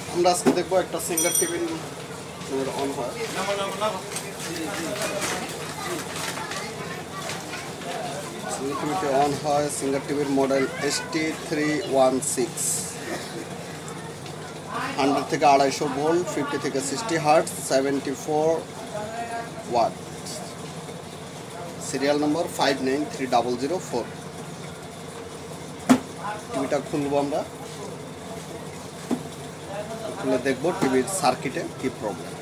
আমরা আজকে দেখবো একটা সিঙ্গার টিভি অন হয়। সিঙ্গার টিভিটি অন হয়। সিঙ্গার টিভির মডেল ST316, 100 থেকে 250 ভোল্ট, 50 থেকে 60 হার্টজ, 74 ওয়াট। Serial number 593004। টিভিটা খুলবো আমরা, খুলে দেখবো টিভির সার্কিটে কি প্রবলেম।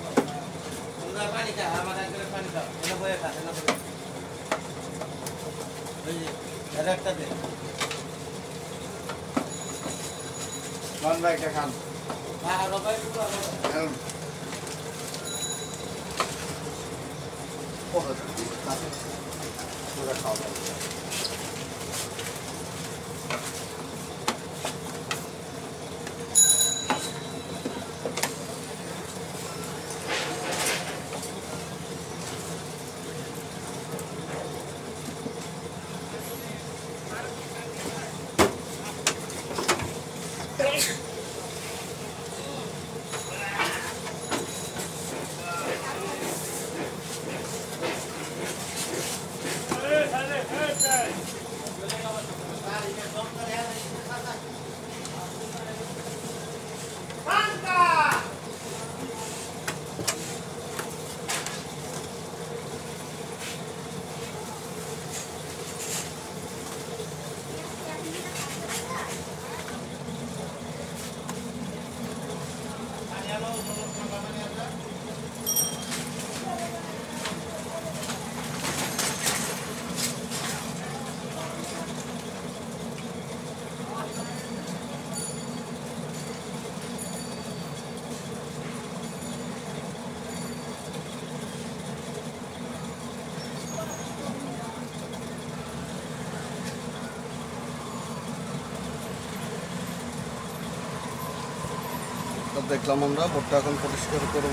দেখলাম আমরা বোর্ডটা এখন পরিষ্কার করব।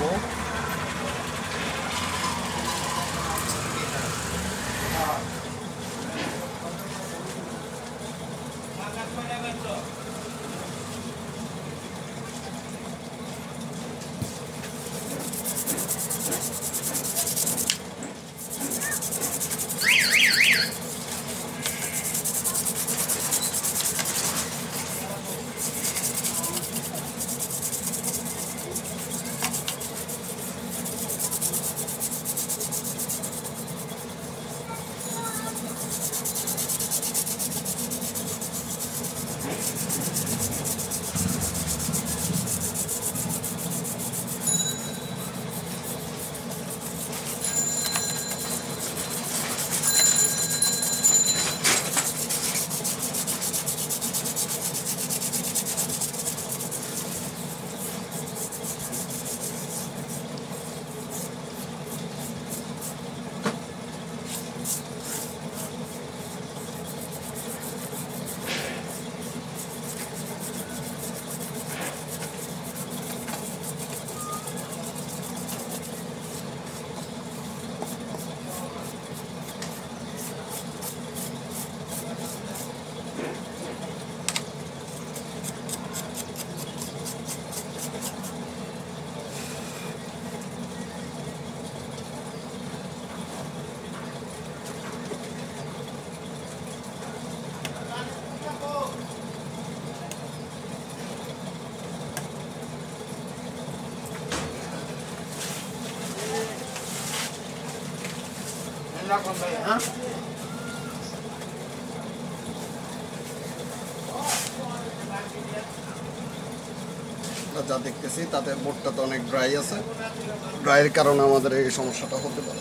যা দেখতেছি তাতে বোর্ডটা তো অনেক ড্রাই আছে, ড্রাইয়ের কারণে আমাদের এই সমস্যাটা হতে পারে।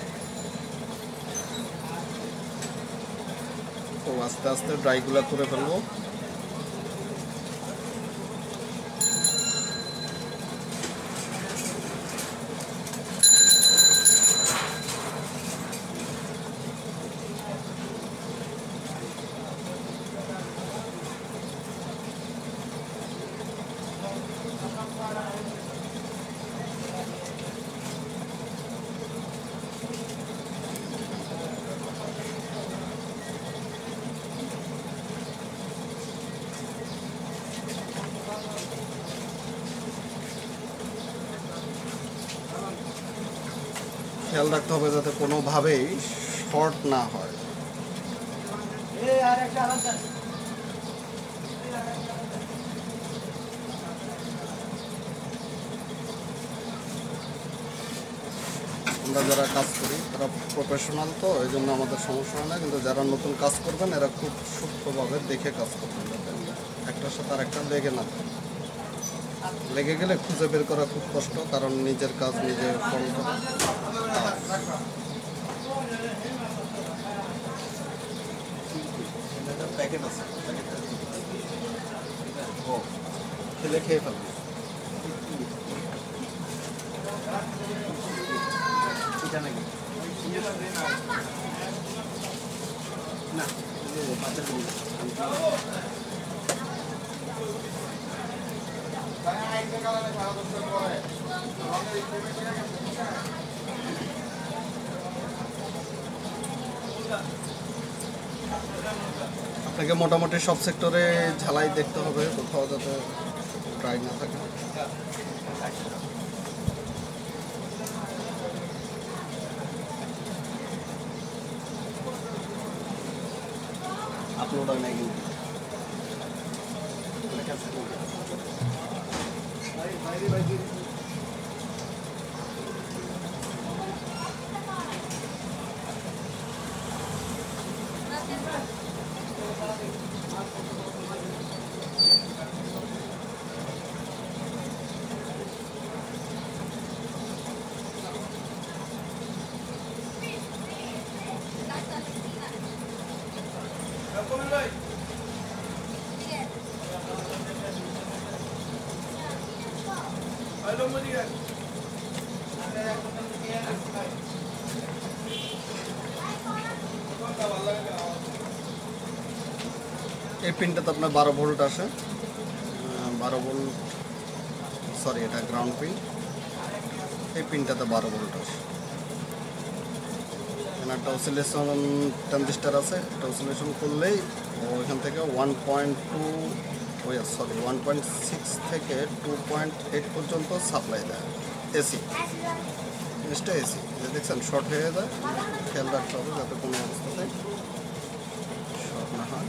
তো আস্তে আস্তে ড্রাইগুলো করে ফেলবো। খেয়াল রাখতে হবে যাতে কোনোভাবেই শর্ট না হয়। আমরা যারা কাজ করি তারা প্রফেশনাল, তো এই জন্য আমাদের সমস্যা হয় না, কিন্তু যারা নতুন কাজ করবেন এরা খুব সূক্ষ্মভাবে দেখে কাজ করবেন, যাতে একটার সাথে আরেকটা লেগে না থাকে। লেগে গেলে খুঁজে বের করা খুব কষ্ট, কারণ নিজের কাজ নিজে ফলো করা। প্যাকেট আছে, খেলে খেয়ে ফেলবে। না আপনাকে মোটামুটি সব সেক্টরে ঝালাই দেখতে হবে, কোথাও যাতে ড্রাই না থাকে। আপলোড হয় না কিন্তু এই পিনটাতে আপনার 12 ভোল্ট আসে, 12 ভোল্ট, সরি এটা গ্রাউন্ড পিন। এই পিনটাতে 12 ভোল্ট আসে। এখানে একটা অসিলেশন ট্রানজিস্টার আছে, এটা অসিলেশন করলেই ওইখান থেকে 1.6 থেকে 2.8 পর্যন্ত সাপ্লাই দেয়। এসি জিনিসটা এসি, দেখছেন শর্ট হয়ে যায়, খেয়াল রাখতে হবে যাতে কোনো অবস্থাতে শর্ট না হয়।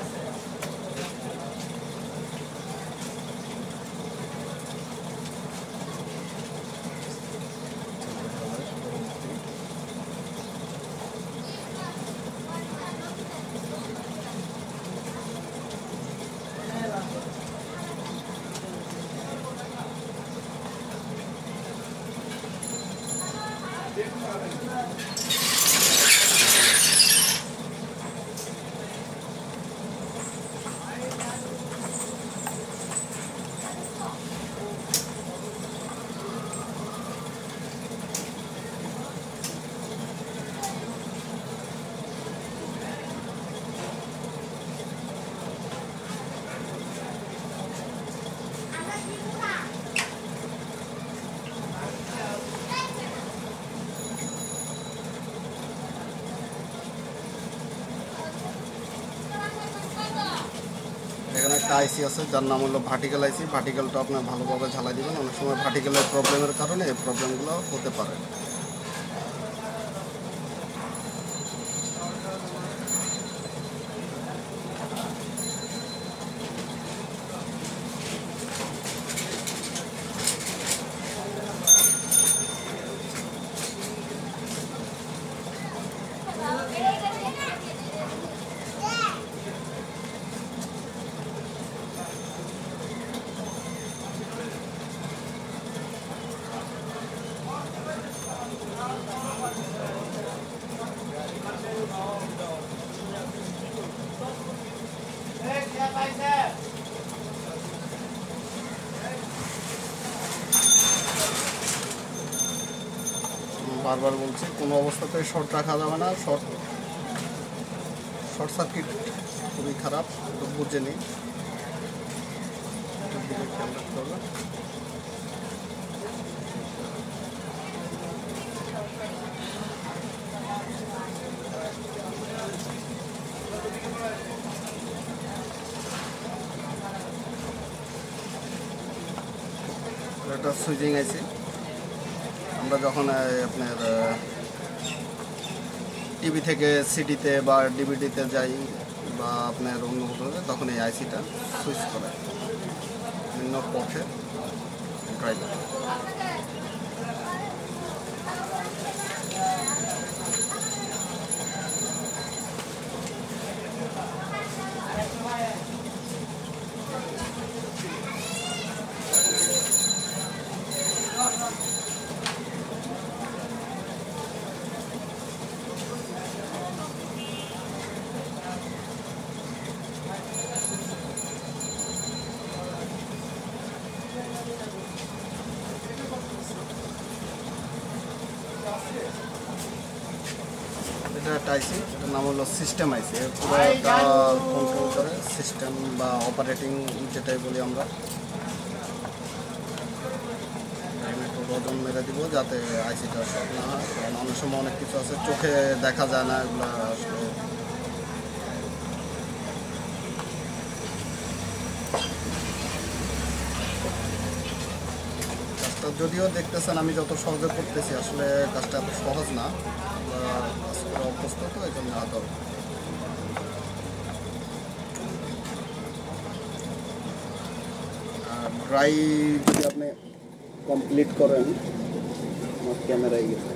এখানে একটা আইসি আছে যার নাম হলো ভার্টিক্যাল আইসি। ভার্টিক্যালটা আপনার ভালোভাবে ঝালাই দিবেন, অনেক সময় ভার্টিক্যালের প্রবলেমের কারণে এই প্রবলেমগুলো হতে পারে। বারবার বলছি, কোনো অবস্থাতেই শর্ট রাখা যাবে না। শর্ট সার্কিট খুবই খারাপ, একটু বুঝে নিই, খেয়াল রাখতে হবে। এটা সুইচিং আইসি, আমরা যখন আপনার টিভি থেকে সিডিতে বা ডিভিডিতে যাই বা আপনার অন্য কোথাও, তখন এই আইসিটা সুইচ করে বিভিন্ন পথে ট্রাই করে। এটা একটা আইসি, এটার নাম হলো সিস্টেম আইসি। পুরোটা কন্ট্রোল করে সিস্টেম বা অপারেটিং যেটাই বলি আমরা। একটু ওজন মেরে দিব যাতে আইসিটা শর্ট না হয়, কারণ অনেক সময় অনেক কিছু আছে চোখে দেখা যায় না, এগুলো আসলে কাজটা যদিও দেখতেছেন আমি যত সহজে করতেছি, আসলে কাজটা এত সহজ না, কাজ করে অভ্যস্ত তো এই জন্য আদর। আর ড্রাই যদি আপনি কমপ্লিট করেন, আমার ক্যামেরায় গেছে,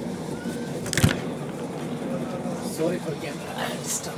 সরি ফর ক্যামেরা ডিস্টার্ব।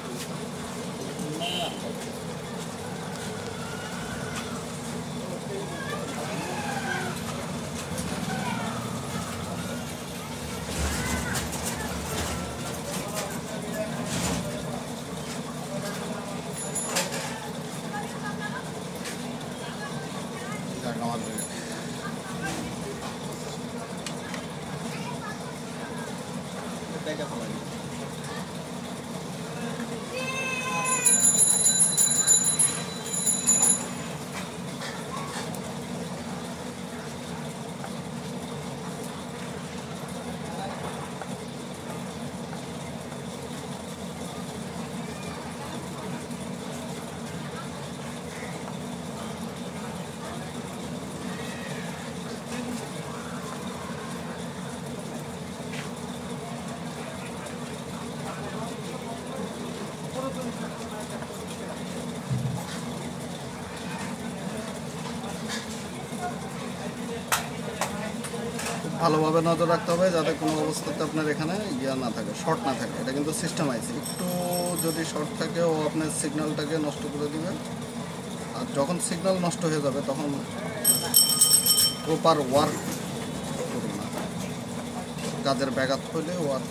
ভালোভাবে নজর রাখতে হবে যাতে কোনো অবস্থাতে আপনার এখানে ইয়া না থাকে, শর্ট না থাকে। এটা কিন্তু সিস্টেম আইসি, একটু যদি শর্ট থাকে ও আপনার সিগন্যালটাকে নষ্ট করে দিবে। আর যখন সিগন্যাল নষ্ট হয়ে যাবে তখন প্রপার ওয়ার্ক করবে না, কাজের ব্যাঘাত হলে ওয়ার্ক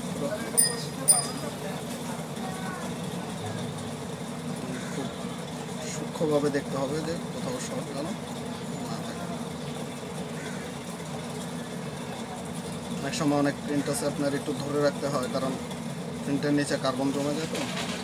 খুব সূক্ষ্মভাবে দেখতে হবে যে কোথাও শর্ট যেন না থাকে। অনেক সময় অনেক প্রিন্ট আছে আপনার একটু ধরে রাখতে হয়, কারণ প্রিন্টের নিচে কার্বন জমে যায় তো।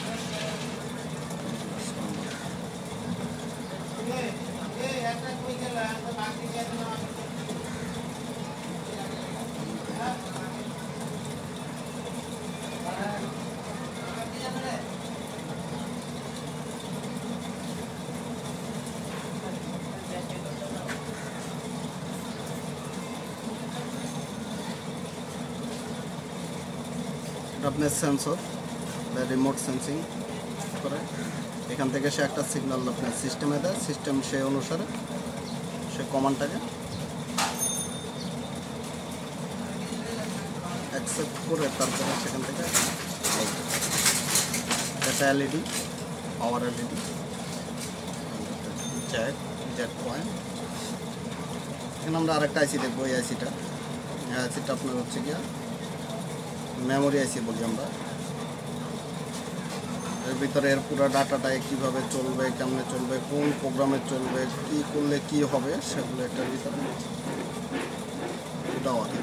আপনার সেন্সর বা রিমোট সেন্সিং করে, এখান থেকে সে একটা সিগন্যাল আপনার সিস্টেমে দেয়, সিস্টেম সেই অনুসারে সে কমান্ডটাকে অ্যাকসেপ্ট করে তারপরে সেখান থেকে একটা LED, power LED, jack point. এখানে আমরা আরেকটা আইসি দেখবো। এই আইসিটা আপনার হচ্ছে গিয়া মেমোরি আইসি বলি আমরা। এর ভিতরে এর পুরো ডাটাটা কীভাবে চলবে, কেমনে চলবে, কোন প্রোগ্রামে চলবে, কী করলে কী হবে, সেগুলো এটার ভিতরে দেওয়া থাকে।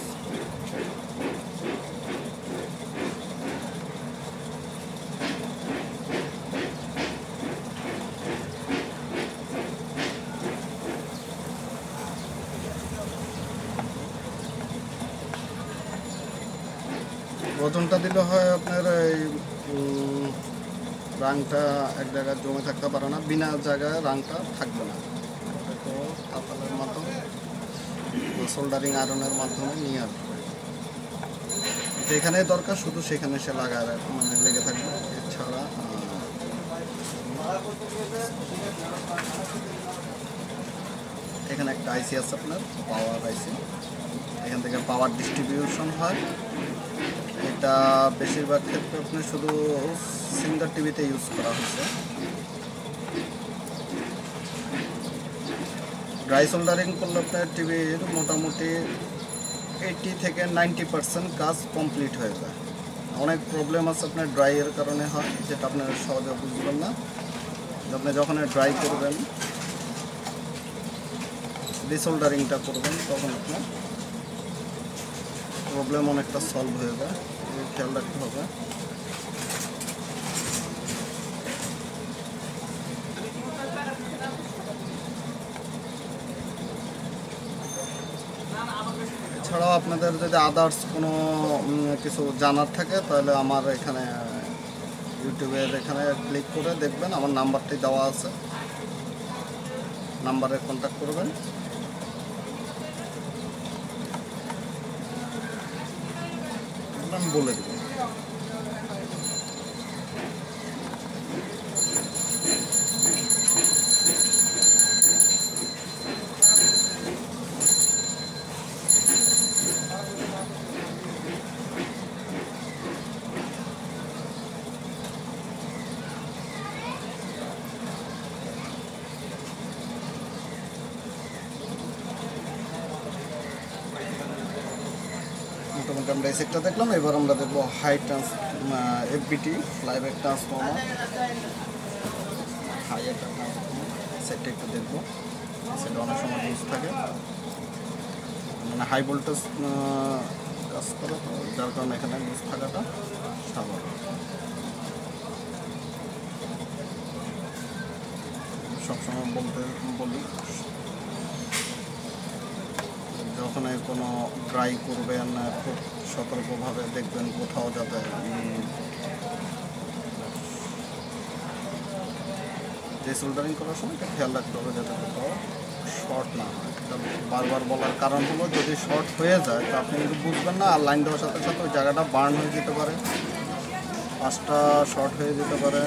ওজনটা দিলে হয় আপনার এই রাংটা এক জায়গায় জমে থাকতে পারে না, বিনা জায়গায় রাংটা থাকবে না। তো তাপালের মাধ্যমে সোল্ডারিং আয়রনের মাধ্যমে নিয়ে আসবে। যেখানে দরকার শুধু সেখানে সে লাগায় মানে লেগে থাকবে। এছাড়া এখানে একটা আইসি আছে আপনার পাওয়ার আইসি, এখান থেকে পাওয়ার ডিস্ট্রিবিউশন হয়। এটা বেশিরভাগ ক্ষেত্রে আপনি শুধু সিঙ্গার টিভিতে ইউজ করা হয়েছে। ড্রাই সোল্ডারিং করলে আপনার টিভির মোটামুটি 80 থেকে 90% কাজ কমপ্লিট হয়ে যায়। অনেক প্রবলেম আছে আপনার ড্রাইয়ের কারণে হয়, যেটা আপনার সহজে বুঝবেন না। আপনি যখন ড্রাই করবেন, ডিসোল্ডারিংটা করবেন, তখন আপনার প্রবলেম অনেকটা সলভ হয়ে যায়। খেয়াল রাখতে হবে। এছাড়াও আপনাদের যদি আদার্স কোনো কিছু জানার থাকে তাহলে আমার এখানে ইউটিউবের এখানে ক্লিক করে দেখবেন, আমার নাম্বারটি দেওয়া আছে, নাম্বারে কন্ট্যাক্ট করবেন। আমি বলে দেব। মোটামুটি আমরা এই সেটটা দেখলাম। এবার আমরা দেখবো high FBT flyback transformer. High একটা সেটটা একটু দেখবো, সেটা অনেক সময় ইউজ থাকে, মানে হাই ভোল্টেজ কাজ করে, যার কারণে এখানে ইউজ থাকাটা স্বাভাবিক। সবসময় বলি যখন কোনো ট্রাই করবেন খুব সতর্কভাবে দেখবেন, কোথাও যাতে ডিসোল্ডারিং করার সময় এটা খেয়াল রাখতে হবে যাতে কোথাও শর্ট না হয়। এটা বারবার বলার কারণ হলো যদি শর্ট হয়ে যায় তো আপনি কিন্তু বুঝবেন না, আর লাইন দেওয়ার সাথে সাথে ওই জায়গাটা বার্ন হয়ে যেতে পারে, পাঁচটা শর্ট হয়ে যেতে পারে।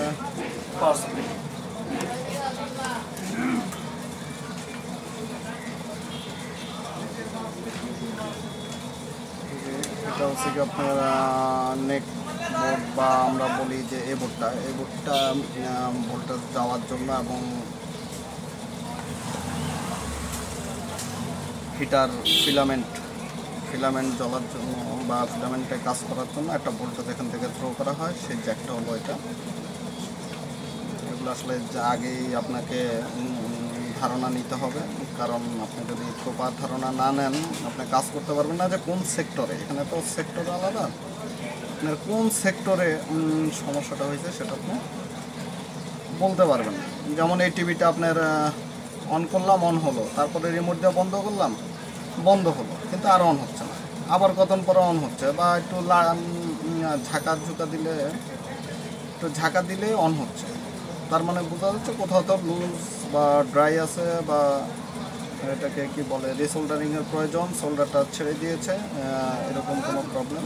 এটা হচ্ছে কি আপনার নেক বোর্ড বা আমরা বলি যে এই বোর্ডটা ভোল্টেজ দেওয়ার জন্য এবং হিটার ফিলামেন্ট জ্বলার জন্য বা ফিলামেন্টে কাজ করার জন্য একটা ভোল্টেজ এখান থেকে থ্রো করা হয়, সেই জ্যাকটা হলো এটা। এগুলো আসলে আগেই আপনাকে ধারণা নিতে হবে, কারণ আপনি যদি প্রপার ধারণা না নেন আপনি কাজ করতে পারবেন না যে কোন সেক্টরে, এখানে তো সেক্টর আলাদা, আপনার কোন সেক্টরে সমস্যাটা হয়েছে সেটা আপনি বলতে পারবেন না। যেমন এই টিভিটা আপনার অন করলাম, অন হলো, তারপরে রিমোট দিয়ে বন্ধ করলাম, বন্ধ হলো, কিন্তু আর অন হচ্ছে না, আবার কতক্ষণ পরে অন হচ্ছে, বা একটু ঝাঁকা দিলে অন হচ্ছে, তার মানে বোঝা যাচ্ছে কোথাও তো লুজ বা ড্রাই আছে, বা এটাকে কি বলে রিসোল্ডারিংয়ের প্রয়োজন, সোল্ডারটা ছেড়ে দিয়েছে, এরকম কোনো প্রবলেম।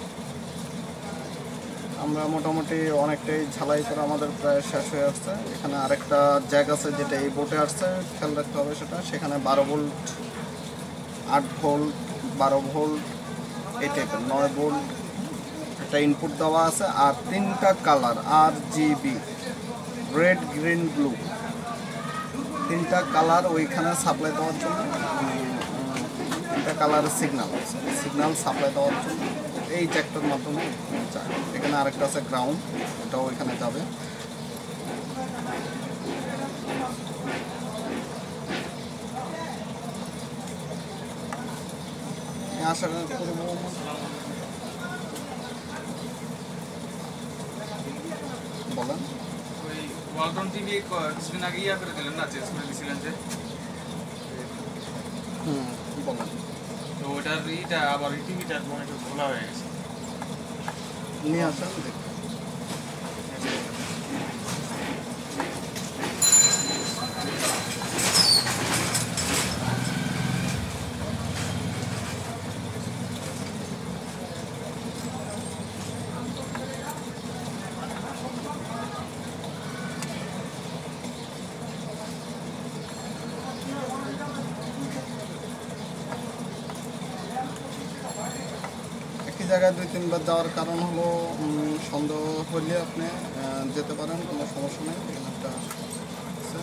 আমরা মোটামুটি অনেকটাই ঝালাই করে আমাদের প্রায় শেষ হয়ে আসছে। এখানে আরেকটা জ্যাক আছে যেটা এই বোটে আসছে, খেয়াল রাখতে হবে সেখানে 12 ভোল্ট, 8 ভোল্ট, 12 ভোল্ট, এই টাইপের 9 ভোল্ট একটা ইনপুট দেওয়া আছে, আর 3টা colour RGB, red, green, blue, 3টা কালার ওইখানে সাপ্লাই দেওয়ার জন্য, 3টা কালারের সিগন্যাল সাপ্লাই দেওয়ার জন্য এই জ্যাকটার মাধ্যমে যায়। এখানে আরেকটা আছে গ্রাউন্ড, এটাও ওইখানে যাবে। আশা করব বলেন। ওয়ালটন টিভি কিছুদিন আগে ইয়া করে দিলেন না, চেঞ্জ করে দিয়েছিলেন যে, বলেন। তো ওটার ইটা আবার টিভিটার মনিটর খোলা হয়ে গেছে, নিয়ে আসেন দেখি। জায়গায় 2-3 বার যাওয়ার কারণ হলো সন্দেহ হলে আপনি যেতে পারেন, কোনো সমস্যা নেই। এখানে একটা আছে,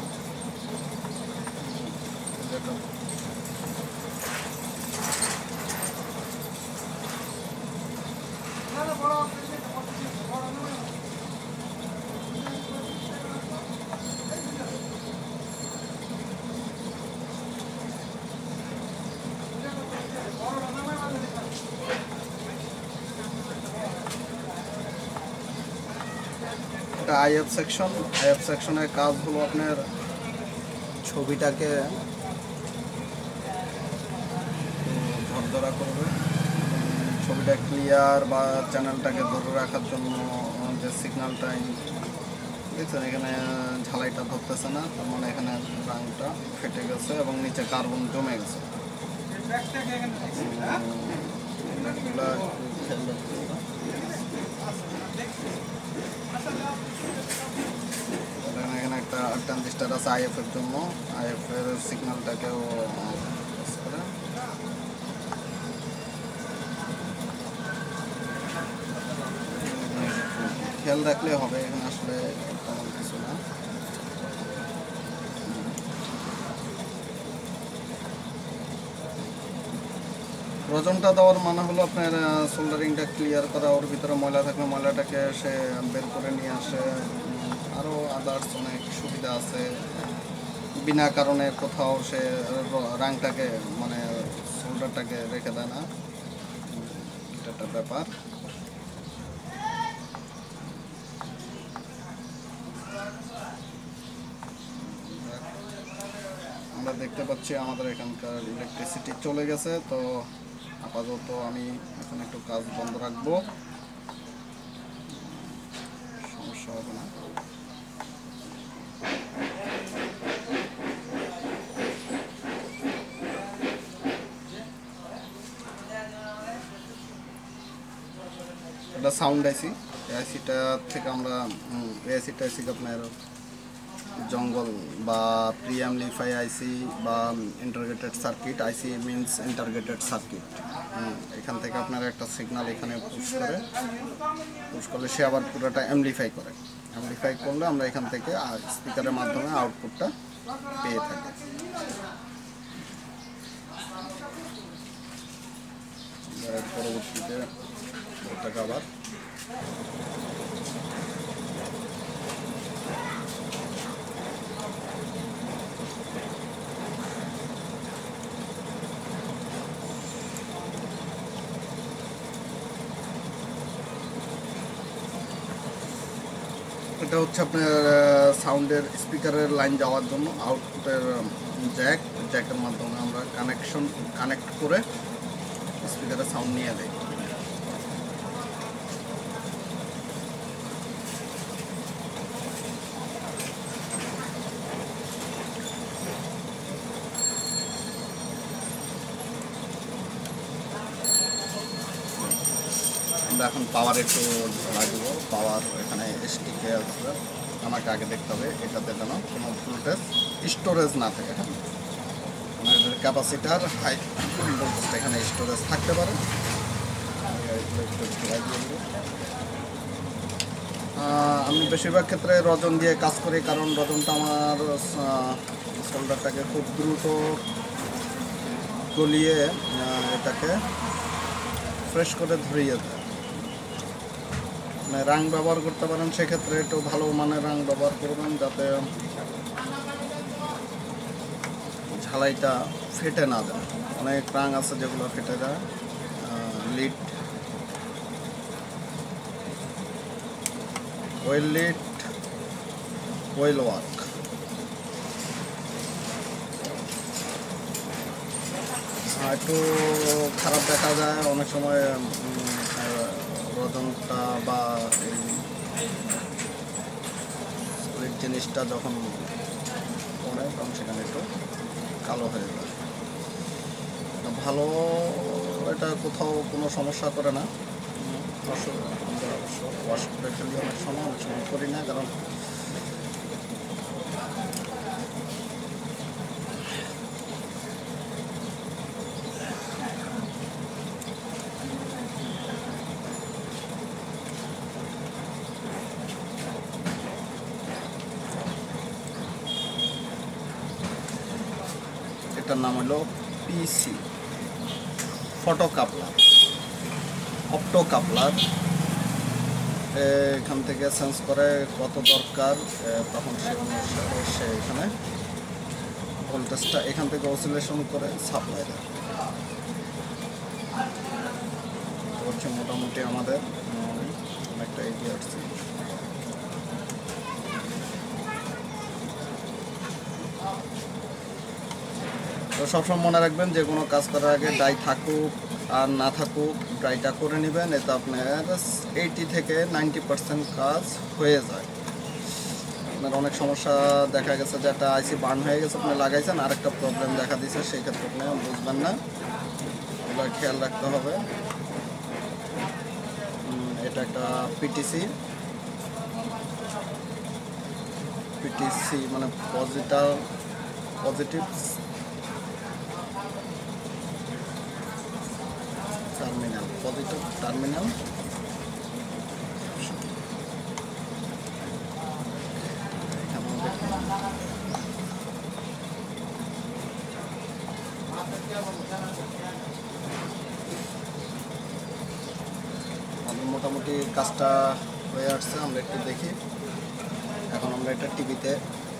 যেটা এটা আইএফ সেকশন। আইএফ সেকশনের কাজ হলো আপনার ছবিটাকে ঝরঝরা করবে, ছবিটা ক্লিয়ার বা চ্যানেলটাকে ধরে রাখার জন্য যে সিগন্যালটাই দেখছেন এখানে ঝালাইটা ধরতেছে না, তার মানে এখানে রাংটা ফেটে গেছে এবং নিচে কার্বন জমে গেছে। এগুলা খেয়াল রাখতে হবে। এখানে একটা ট্রানজিস্টার আছে আইএফ এর জন্য, আইএফ এর সিগন্যালটাকেও করে। খেয়াল রাখলে হবে, এখানে আসলে তেমন কিছু না। রজনটা দেওয়ার মানে হলো আপনার সোল্ডারিংটা ক্লিয়ার করা, ওর ভিতরে ময়লা থাকলে ময়লাটাকে সে বের করে নিয়ে আসে, আরও আদার্স অনেক সুবিধা আছে। বিনা কারণে কোথাও সে রাংটাকে মানে সোল্ডারটাকে রেখে দেয় না, এটা একটা ব্যাপার। আমরা দেখতে পাচ্ছি আমাদের এখানকার ইলেকট্রিসিটি চলে গেছে, তো আপাতত আমি এখন একটু কাজ বন্ধ রাখবো, সমস্যা হবে না। এটা সাউন্ড আইসি, আইসিটা থেকে আমরা এআইসিটা আইসি আপনার জঙ্গল বা প্রিএমলিফাই আইসি বা integrated circuit, IC means integrated circuit. এখান থেকে আপনার একটা সিগন্যাল এখানে পুশ করলে সে আবার পুরোটা অ্যামপ্লিফাই করে, অ্যামপ্লিফাই করলে আমরা এখান থেকে স্পিকারের মাধ্যমে আউটপুটটা পেয়ে থাকি। পরবর্তীতে ওটাকে আবার এটা হচ্ছে আপনার সাউন্ডের স্পিকারের লাইন যাওয়ার জন্য আউটপুটের জ্যাকের মাধ্যমে আমরা কানেক্ট করে স্পিকারের সাউন্ড নিয়ে দেয়। আমরা এখন পাওয়ার একটু লাগবো, পাওয়ার এখানে এসটিকে আছে, আমাকে আগে দেখতে হবে এটাতে যেন কোনো ভোল্টেজ স্টোরেজ না থাকে। হ্যাঁ, মানে ক্যাপাসিটার হাই ভোল্টেজটা এখানে স্টোরেজ থাকতে পারে। আমি বেশিরভাগ ক্ষেত্রে রজন দিয়ে কাজ করি, কারণ রজনটা আমার সোল্ডারটাকে খুব দ্রুত গলিয়ে এটাকে ফ্রেশ করে ধরিয়ে দেয়। মানে রাং ব্যবহার করতে পারেন, সেক্ষেত্রে একটু ভালো মানের রাং ব্যবহার করবেন, যাতে ঝালাইটা ফেটে না যায়। অনেক রাং আছে যেগুলো ফেটে যায়। Lead, well lead, well work, একটু খারাপ দেখা যায় অনেক সময়। রজনটা বা এই জিনিসটা যখন পড়ে তখন সেখানে একটু কালো হয়ে যায়। ভালো, এটা কোথাও কোনো সমস্যা করে না। আমরা অবশ্য ওয়াশ করে ফেলি অনেক সময় করি না, কারণ প্রোডাক্টের নাম হলো PC photo coupler, opto coupler. এখান থেকে সেন্স করে কত দরকার, তখন সে এখানে ভোল্টেজটা এখান থেকে অসিলেশন করে সাপ্লাই দেয়। হচ্ছে মোটামুটি আমাদের অনেকটা এগিয়ে আসছে। তো সবসময় মনে রাখবেন যে কোনো কাজ করার আগে ডাই থাকুক আর না থাকুক ড্রাইটা করে নেবেন, এতে আপনার 80 থেকে 90% কাজ হয়ে যায়। আপনার অনেক সমস্যা দেখা গেছে যে একটা আইসি বার্ন হয়ে গেছে, আপনি লাগাইছেন, আরেকটা প্রবলেম দেখা দিচ্ছে, সেই ক্ষেত্রে আপনি বুঝবেন না, এগুলো খেয়াল রাখতে হবে। এটা একটা পিটিসি মানে পজিটিভ টার্মিনাল। মোটামুটি কাজটা হয়ে আসছে, আমরা একটু দেখি। এখন আমরা এটা টিভিতে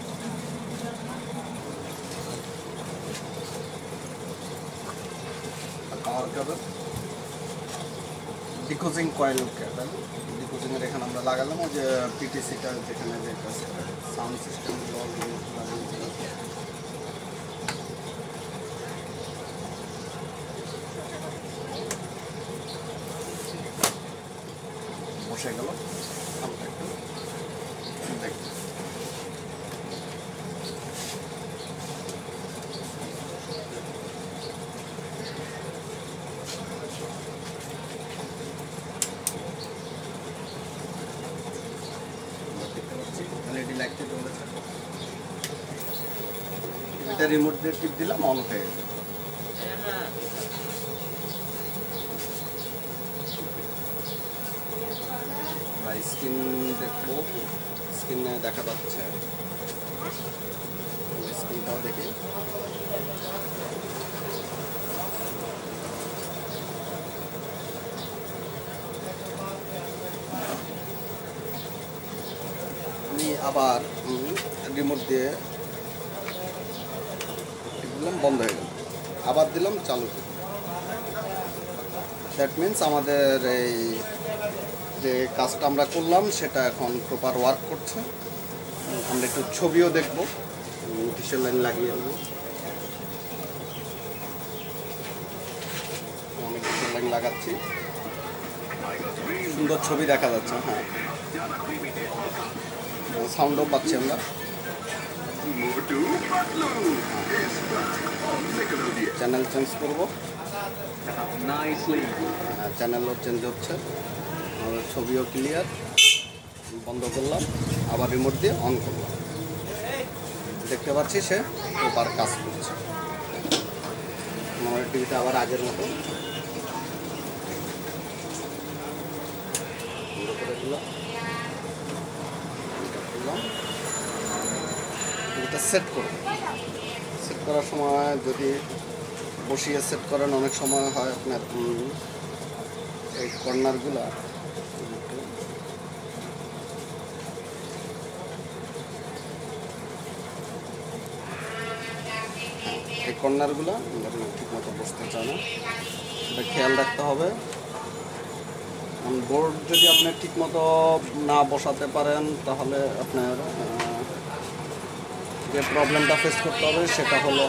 পাওয়ার কেবল, ডিকোজিং কয়েল কেবল, ডিকোজিংয়ের এখানে আমরা লাগালাম যে পিটিসিটা যেখানে যে সাউন্ড সিস্টেমগুলো বসে গেল। আমরা একটু দেখি। এলইডি লাইটটা জ্বলেছে, এটা রিমোট দিয়ে টিপ দিলাম, অন হয়ে গেল। স্ক্রিন দেখবো, স্ক্রিনে দেখা যাচ্ছে, স্ক্রিনটাও দেখি। আমি আবার রিমোট দিয়ে দিলাম, বন্ধ হয়ে গেল, আবার দিলাম, চালু। দ্যাট মিনস আমাদের এই যে কাজটা আমরা করলাম সেটা এখন প্রপার ওয়ার্ক করছে। আমরা একটু ছবিও দেখব, কিসের লাইন লাগিয়ে নেব। আমি কিসের লাইন লাগাচ্ছি, সুন্দর ছবি দেখা যাচ্ছে। হ্যাঁ, সাউন্ডও পাচ্ছি আমরা। চ্যানেল চেঞ্জ করবো, চ্যানেলও চেঞ্জ হচ্ছে, ছবিও ক্লিয়ার। বন্ধ করলাম, আবার রিমোট দিয়ে অন করলাম, দেখতে পাচ্ছি সে প্রপার কাজ করছে। আমার টিভিতে আবার আগের মতো করে দিলাম, এটা সেট করব। সেট করার সময় যদি বসিয়ে সেট করেন, অনেক সময় হয় আপনার এই কর্নারগুলা ঠিক মতো বসতে চায় না, এটা খেয়াল রাখতে হবে। বোর্ড যদি আপনি ঠিক মতো না বসাতে পারেন, তাহলে আপনার যে প্রবলেমটা ফেস করতে হবে সেটা হলো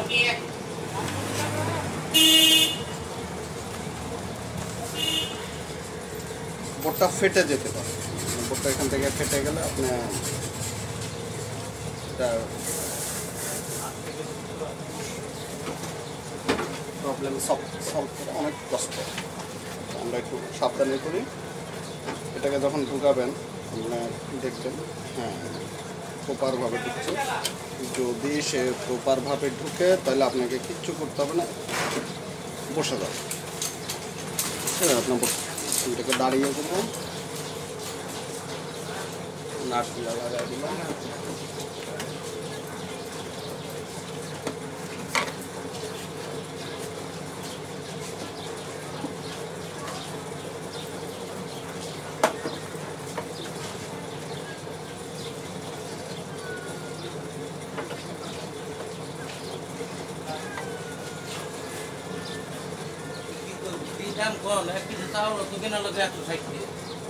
বোর্ডটা ফেটে যেতে পারে। বোর্ডটা এখান থেকে ফেটে গেলে আপনি এটা প্রবলেম সলভ করে অনেক কষ্ট। আমরা একটু সাবধানে করি। এটাকে যখন ঢুকাবেন আপনার দেখবেন, হ্যাঁ প্রপারভাবে ঢুকছে। যদি সে প্রপারভাবে ঢুকে তাহলে আপনাকে কিচ্ছু করতে হবে না, বসে যাবে। আপনার এটাকে দাঁড়িয়ে করবো, নাটগুলা লাগাই দিলাম। দাম কোন এক কেজি চাউল তো কেনা লাগে 160 টাকা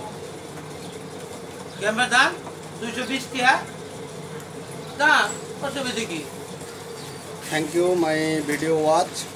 কেমন দাম 220 টাকা দাম কত বেশি কি thank you my video watch